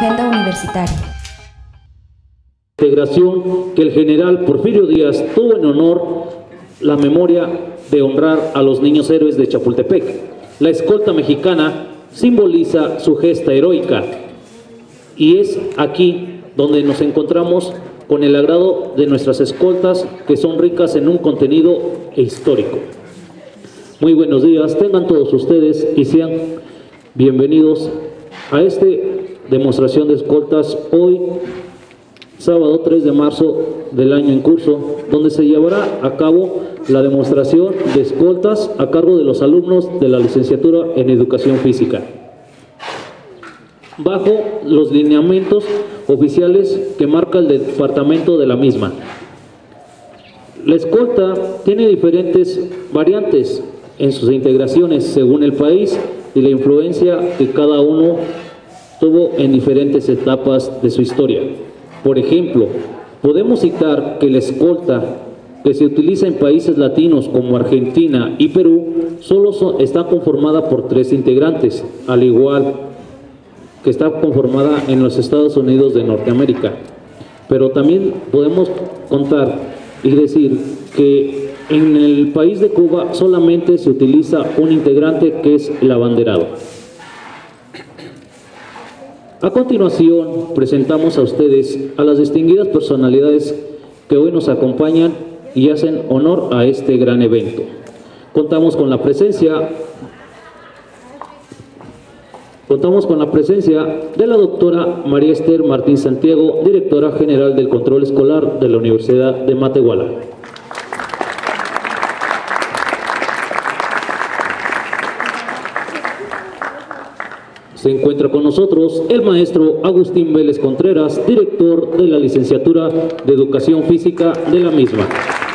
Agenda Universitaria. Integración que el general Porfirio Díaz tuvo en honor la memoria de honrar a los niños héroes de Chapultepec. La escolta mexicana simboliza su gesta heroica y es aquí donde nos encontramos con el agrado de nuestras escoltas, que son ricas en un contenido histórico. Muy buenos días, tengan todos ustedes y sean bienvenidos a esta demostración de escoltas hoy, sábado 3 de marzo del año en curso, donde se llevará a cabo la demostración de escoltas a cargo de los alumnos de la licenciatura en Educación Física, bajo los lineamientos oficiales que marca el departamento de la misma. La escolta tiene diferentes variantes en sus integraciones según el país y la influencia que cada uno tuvo en diferentes etapas de su historia. Por ejemplo, podemos citar que la escolta que se utiliza en países latinos como Argentina y Perú solo está conformada por 3 integrantes, al igual que está conformada en los Estados Unidos de Norteamérica. Pero también podemos contar y decir que en el país de Cuba solamente se utiliza un integrante, que es el abanderado. A continuación, presentamos a ustedes a las distinguidas personalidades que hoy nos acompañan y hacen honor a este gran evento. Contamos con la presencia de la doctora María Esther Martín Santiago, directora general del Control Escolar de la Universidad de Matehuala. Se encuentra con nosotros el maestro Agustín Vélez Contreras, director de la licenciatura de Educación Física de la misma.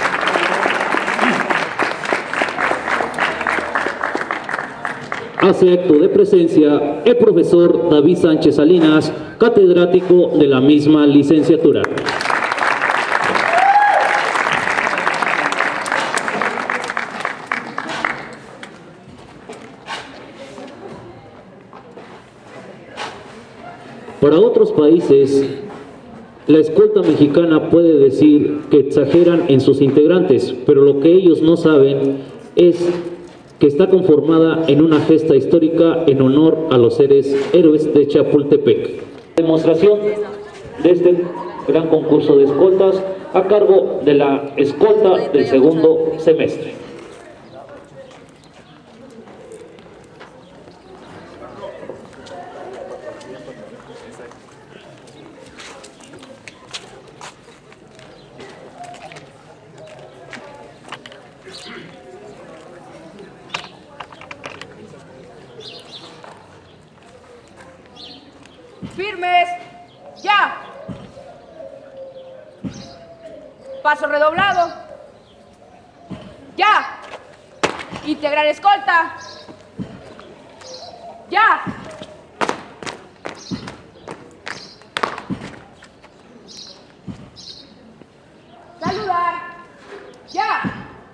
Hace acto de presencia el profesor David Sánchez Salinas, catedrático de la misma licenciatura. Para otros países, la escolta mexicana puede decir que exageran en sus integrantes, pero lo que ellos no saben es que está conformada en una gesta histórica en honor a los héroes de Chapultepec. Demostración de este gran concurso de escoltas a cargo de la escolta del segundo semestre. Firmes, ya. Paso redoblado, ya. Integrar escolta, ya. Saludar, ya.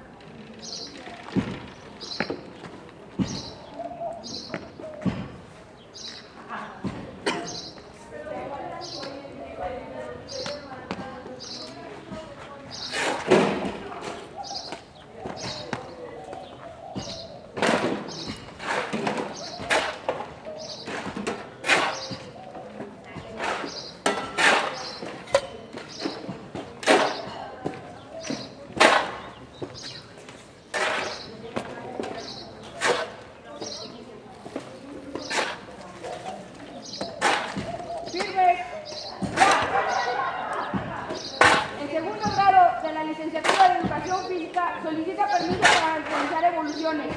El segundo grado de la licenciatura de Educación Física solicita permiso para realizar evoluciones.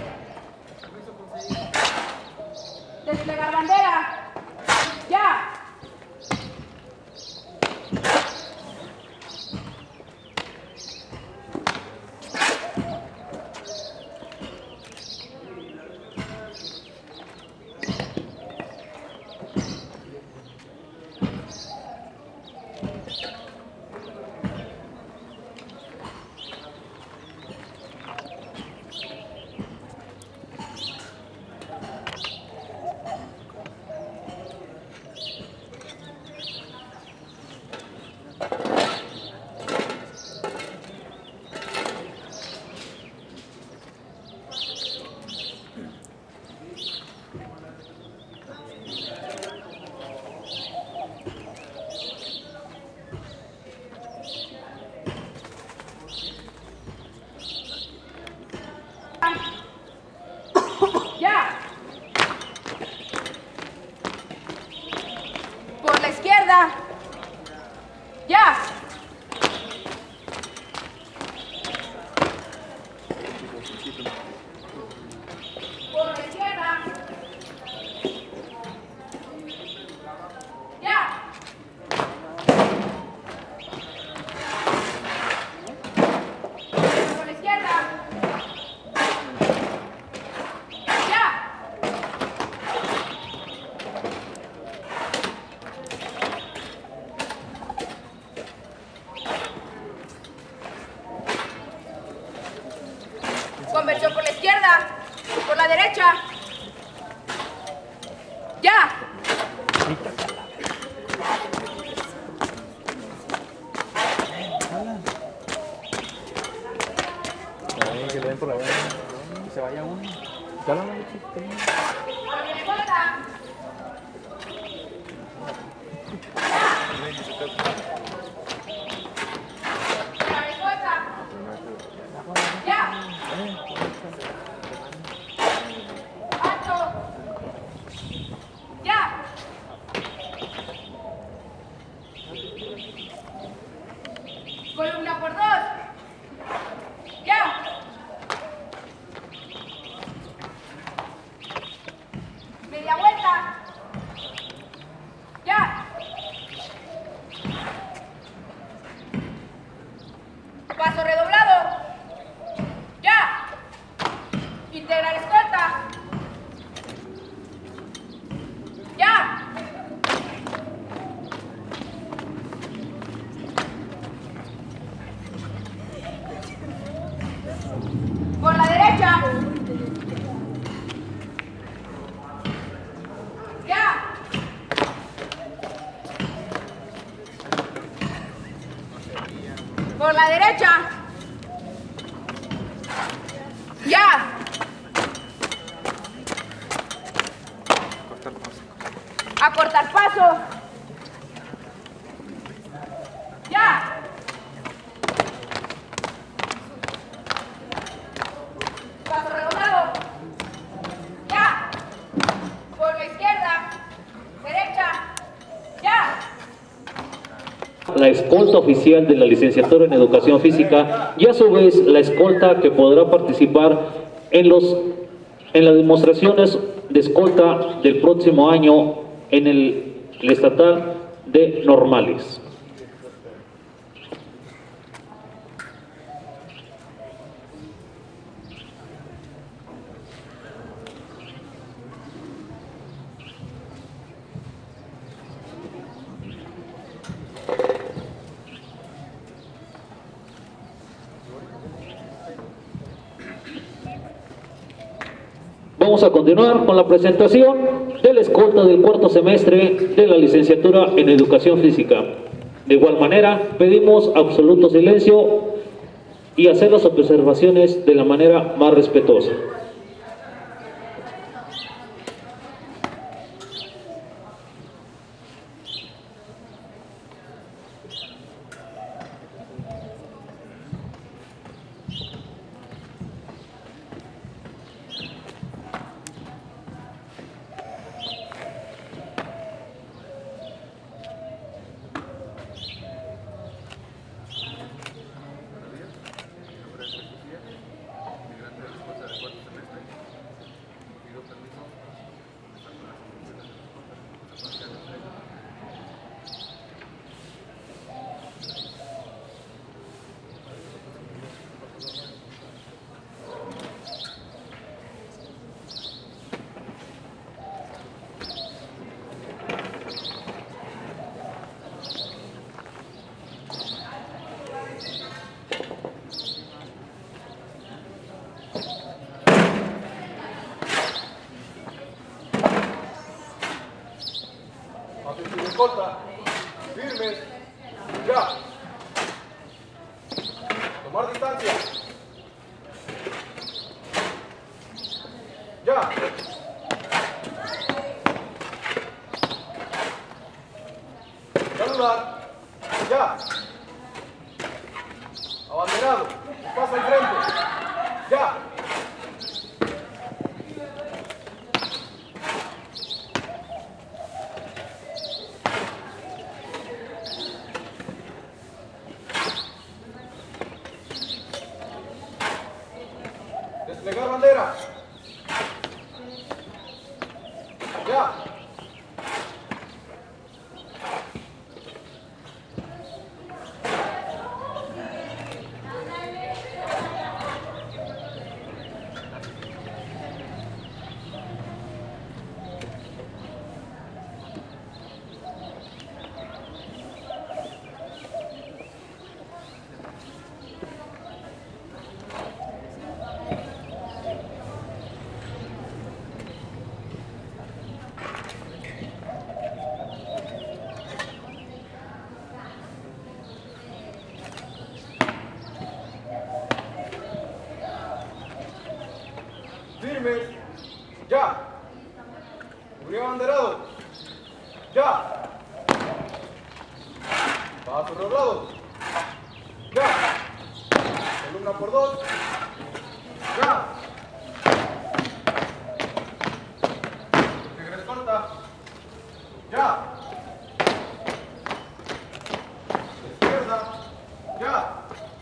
Desplegar bandera. ¡Ya! izquierda. Ya. Por la izquierda. Ya. Por la izquierda. Ya. Conversión por la izquierda, por la derecha. Ya. Que le den por la buena, que se vaya uno. Dale una lechita. Por la izquierda. Ya. Alto. Ya. Columna por dos. Ya. Media vuelta. Ya. Paso redoblado. Ya. Integral escolta. Ya. Por la derecha. Ya. Por la derecha. Ya. A cortar paso. Ya. Paso redoblado. Ya. Por la izquierda. Derecha. Ya. La escolta oficial de la licenciatura en Educación Física y a su vez la escolta que podrá participar en las demostraciones de escolta del próximo año en el estatal de normales. Vamos a continuar con la presentación de la escolta del cuarto semestre de la licenciatura en Educación Física. De igual manera, pedimos absoluto silencio y hacer las observaciones de la manera más respetuosa. Escolta, firmes, ya. Tomar distancia. Ya. Saludar. Ya. Abanderado. Pasa al frente. Ya. Paso redoblado. Ya. Columna por 2. Ya. Tigre escolta. Ya. Izquierda. Ya.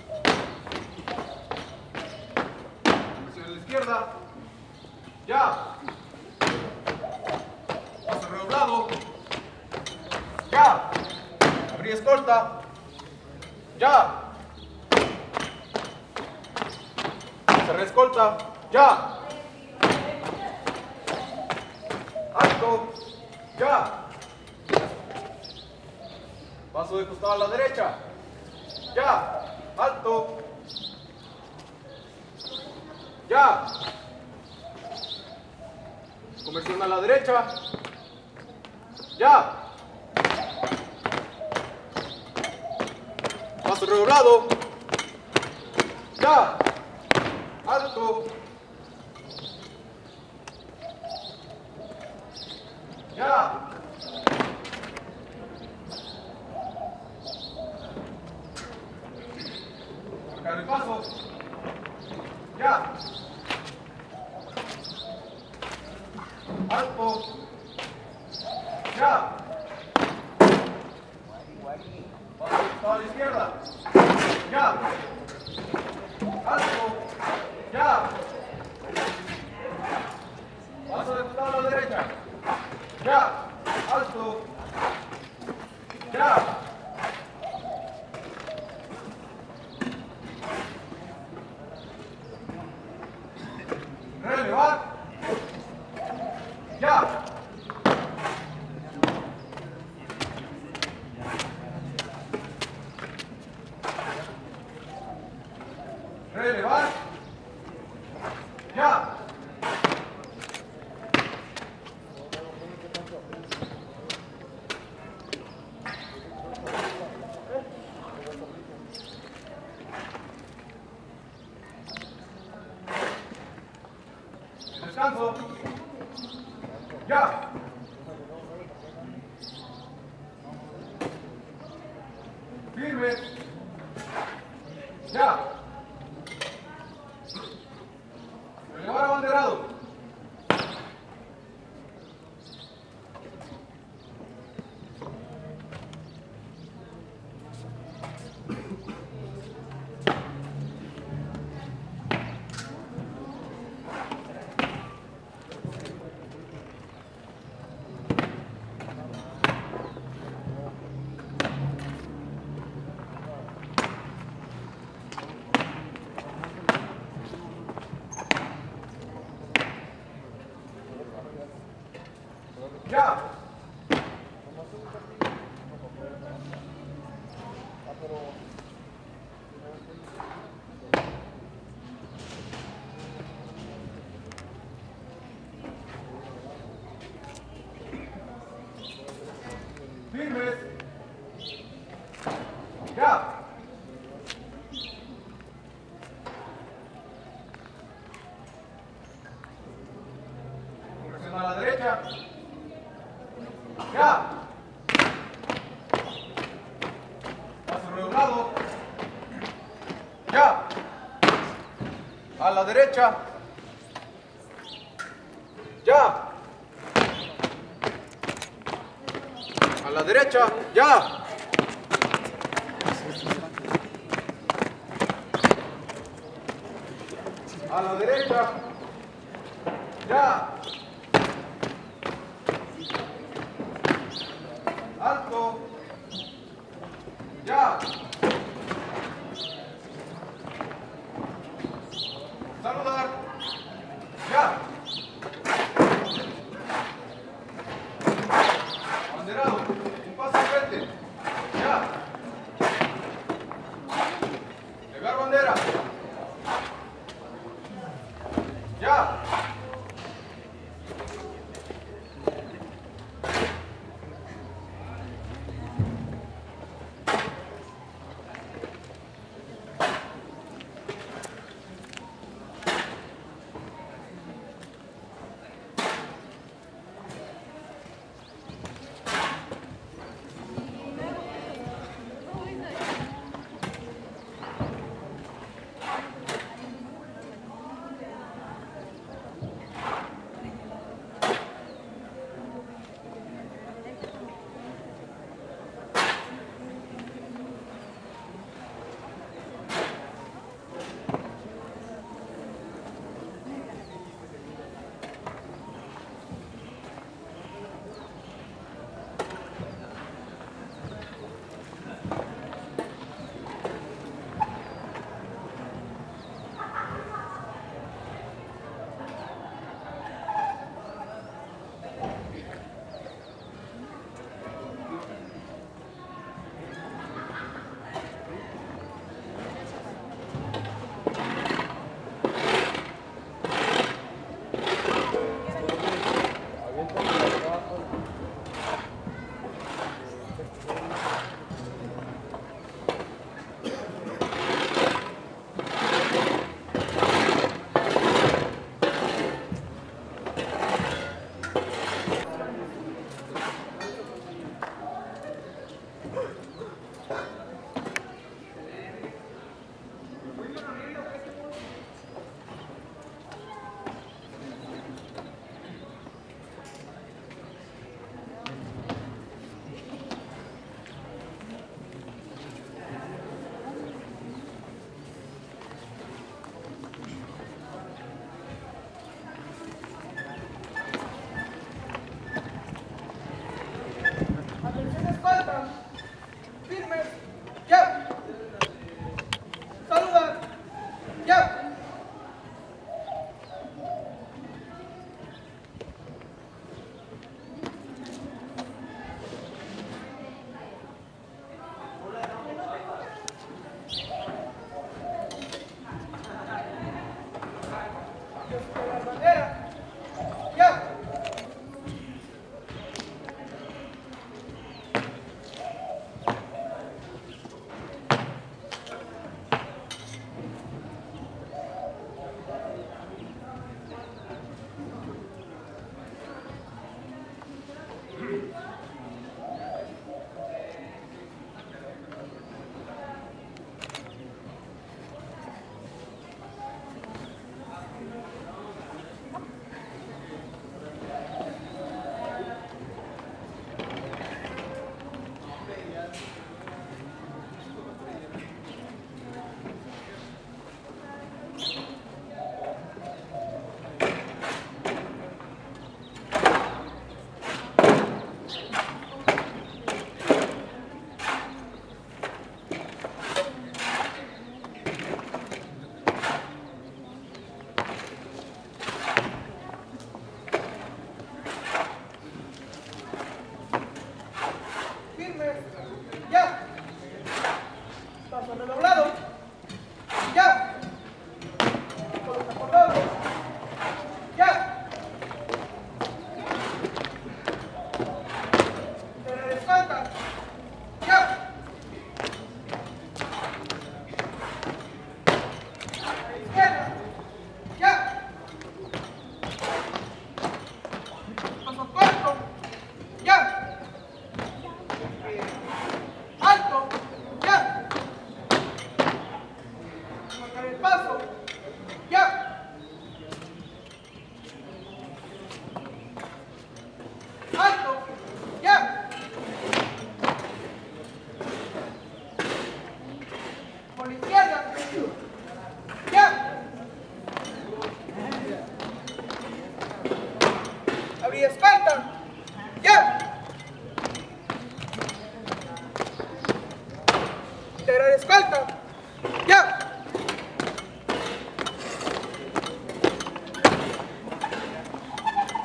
Conversión a la izquierda. Ya. Paso redoblado. Ya. Abrí escolta. Ya. Cerré escolta. Ya. Alto. Ya. Paso de costado a la derecha. Ya. Alto. Ya. Conversión a la derecha. Ya. Paso redoblado. Ya. Alto. Ya. Marcar el paso. Ya. Alto. Ya. Paso a la izquierda. Ya. Alto. Ya. Paso de costado a la derecha. Ya. Alto. Ya. Relevar. Ya. Relevar. Ya. Descanso. Ya. Firme. Ya. Relevar abanderado. Ya. Firmes. Ya. Conversión a la derecha. Ya. Paso redoblado. Ya. A la derecha. Ya. A la derecha. Ya. A la derecha. Ya. Alto. Ya. Saludar. Ya. Abanderado. Un paso al frente. Ya. Pegar bandera. Ya.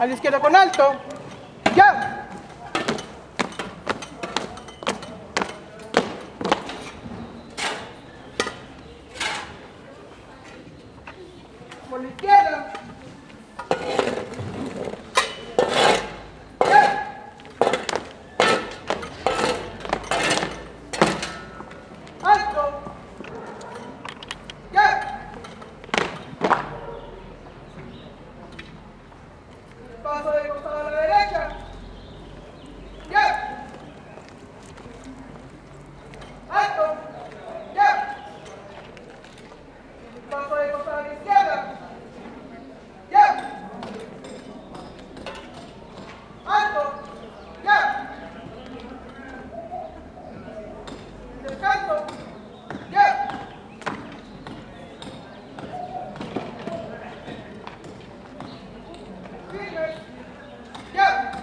A la izquierda con alto. Ya. Por la izquierda. Ya. Alto. Ya. Paso de costado a la derecha. Ya. Alto. Ya. Paso de costado a la izquierda. Ya. Alto. Ya. Descanso. Ya. Firme. Ya.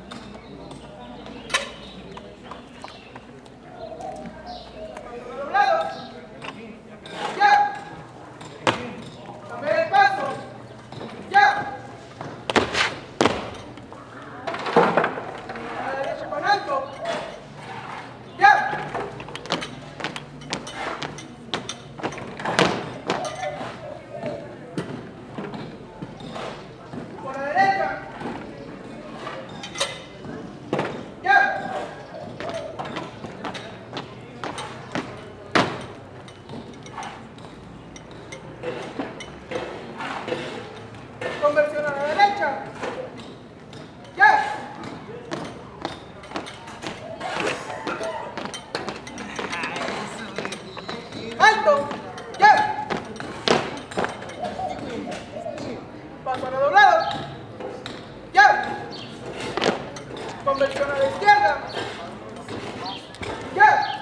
Doblado. Ya. Cambiar el paso. Ya. A la derecha con alto. Ya. Por la derecha. Ya. Conversión a la derecha. Ya. Alto. Ya. Paso a la doblado. Ya. Conversión a la izquierda. Ya.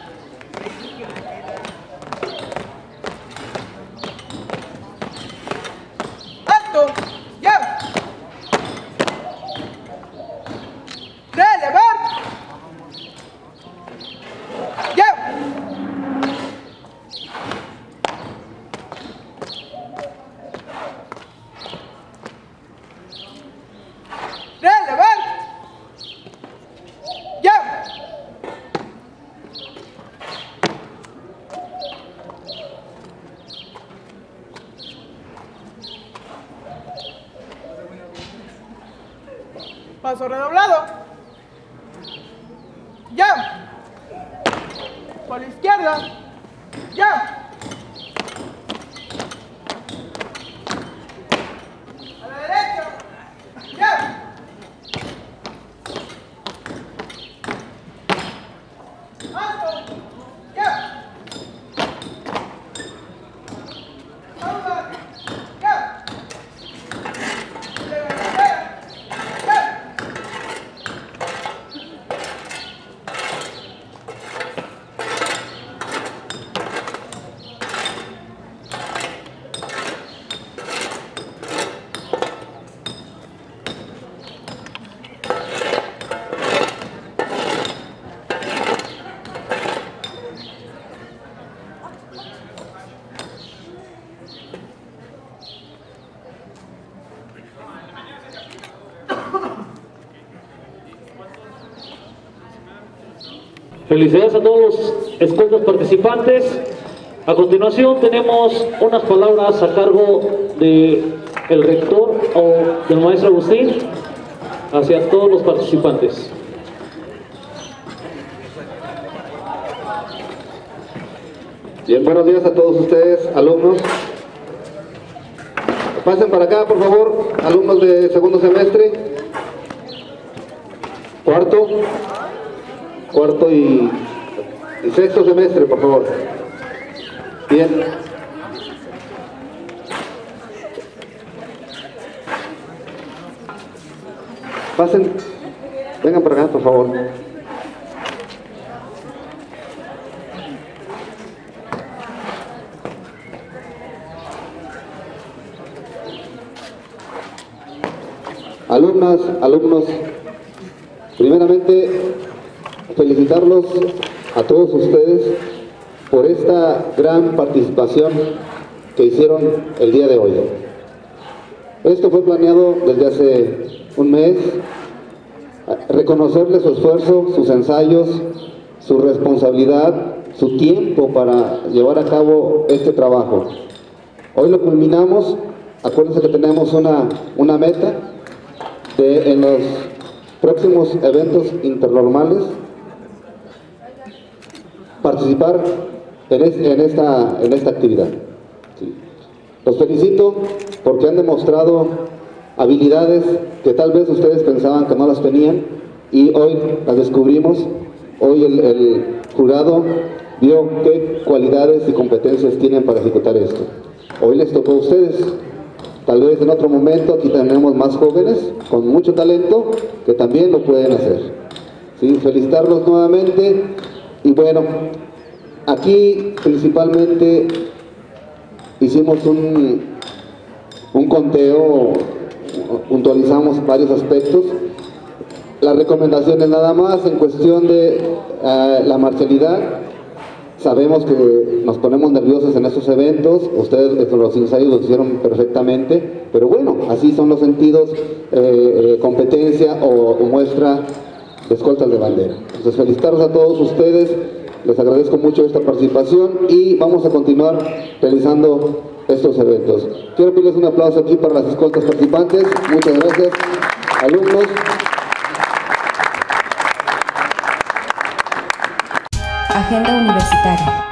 Alto. Ya. Relevar. Ya. Relevar. Ya. Paso redoblado. Ya. Por la izquierda. Ya. A la derecha. Ya. Alto. Ya. Pausa. Ya. Levantadera. Ya. Felicidades a todos los escoltas participantes. A continuación tenemos unas palabras a cargo del rector o del maestro Agustín hacia todos los participantes. Bien, buenos días a todos ustedes, alumnos. Pasen para acá, por favor, alumnos de segundo semestre, cuarto y sexto semestre, por favor. Bien. Pasen, vengan para acá, por favor. Alumnas, alumnos, primeramente felicitarlos a todos ustedes por esta gran participación que hicieron el día de hoy. Esto fue planeado desde hace un mes, reconocerle su esfuerzo, sus ensayos, su responsabilidad, su tiempo para llevar a cabo este trabajo. Hoy lo culminamos. Acuérdense que tenemos una meta de en los próximos eventos internormales participar en esta actividad. Sí. Los felicito porque han demostrado habilidades que tal vez ustedes pensaban que no las tenían y hoy las descubrimos. Hoy el jurado vio qué cualidades y competencias tienen para ejecutar esto. Hoy les tocó a ustedes. Tal vez en otro momento aquí tenemos más jóvenes con mucho talento que también lo pueden hacer. ¿Sí? Felicitarlos nuevamente y bueno, aquí principalmente hicimos un conteo, puntualizamos varios aspectos. Las recomendaciones nada más en cuestión de la marcialidad. Sabemos que nos ponemos nerviosos en estos eventos, ustedes los ensayos lo hicieron perfectamente, pero bueno, así son los sentidos, competencia o muestra de escoltas de bandera. Entonces felicitarlos a todos ustedes, les agradezco mucho esta participación y vamos a continuar realizando estos eventos. Quiero pedirles un aplauso aquí para las escoltas participantes, muchas gracias, alumnos. Agenda universitaria.